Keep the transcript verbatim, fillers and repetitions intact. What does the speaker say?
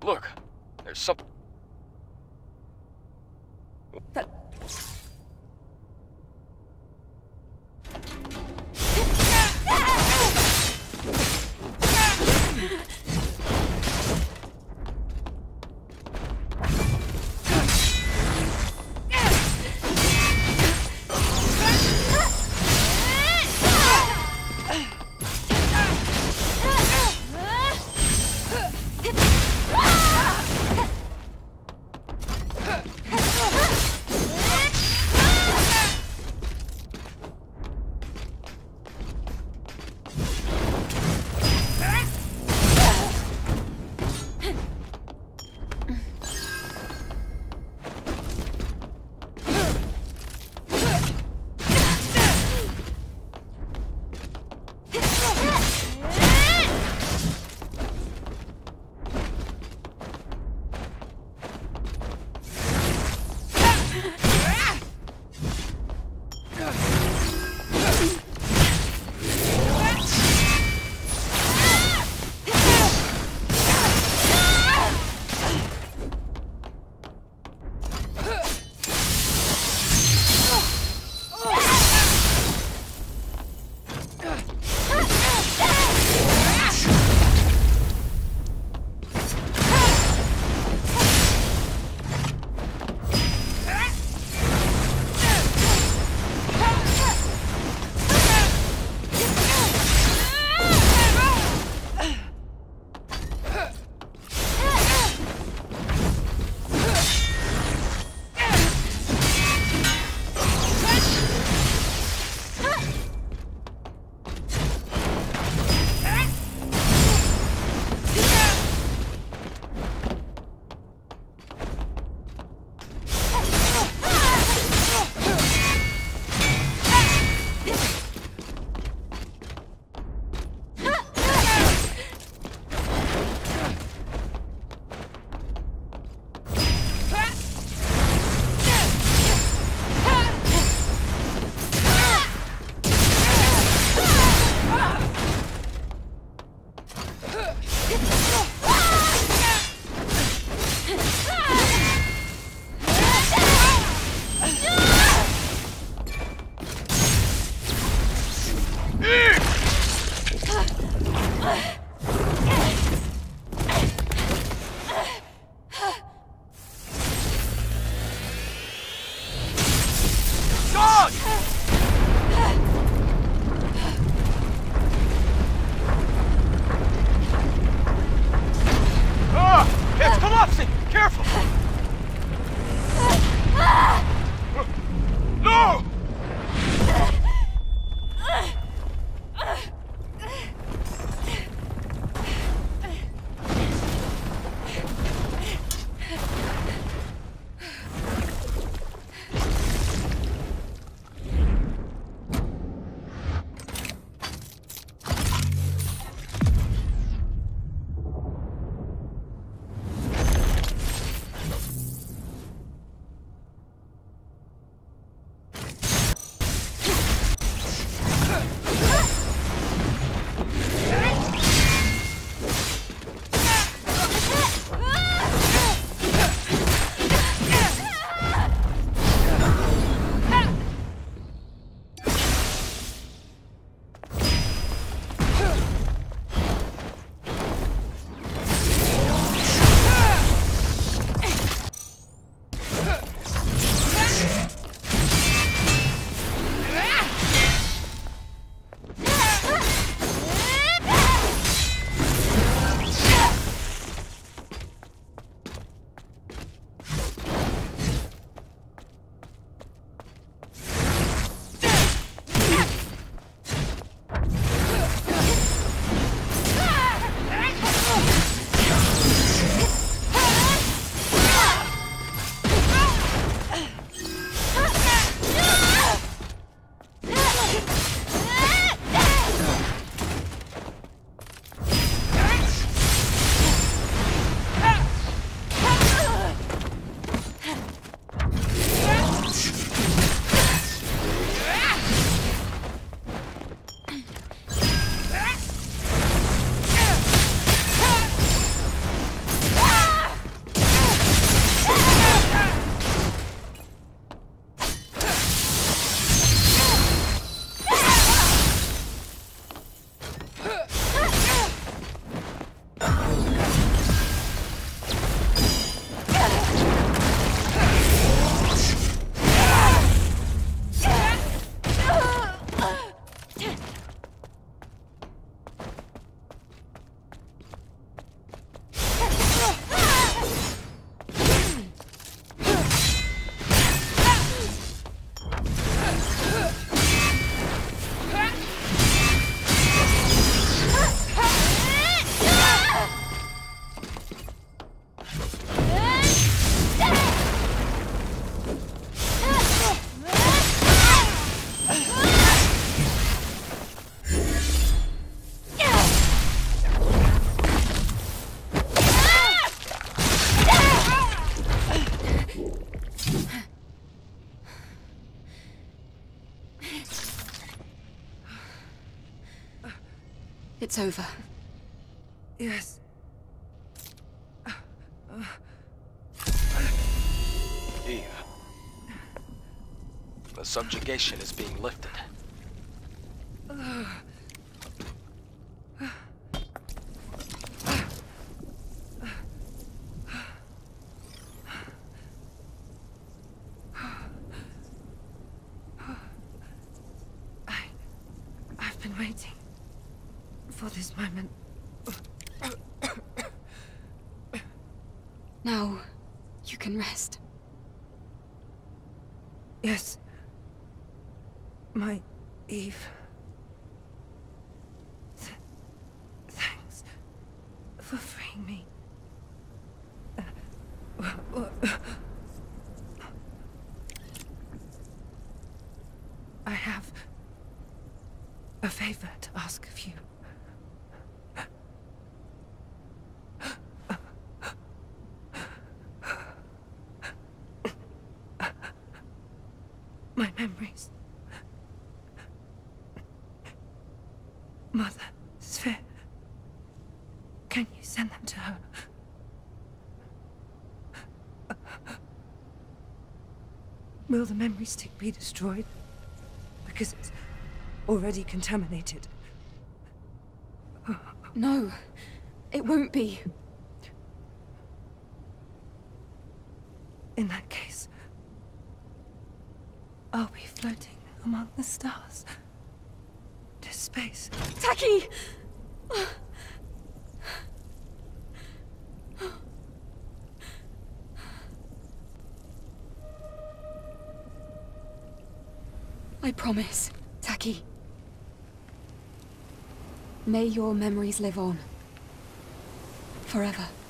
Look, there's something. That... It's over. Yes. Eve. The subjugation is being lifted. I... I've been waiting for this moment. Now, you can rest. Yes. My Eve. Th thanks for freeing me. Uh, well, well, I have a favor to ask of you. My memories. Mother, Sphere. Can you send them to her? Will the memory stick be destroyed? Because it's already contaminated. No, it won't be. In that case, I'll be floating among the stars to space. Tachy! I promise, Tachy. May your memories live on. Forever.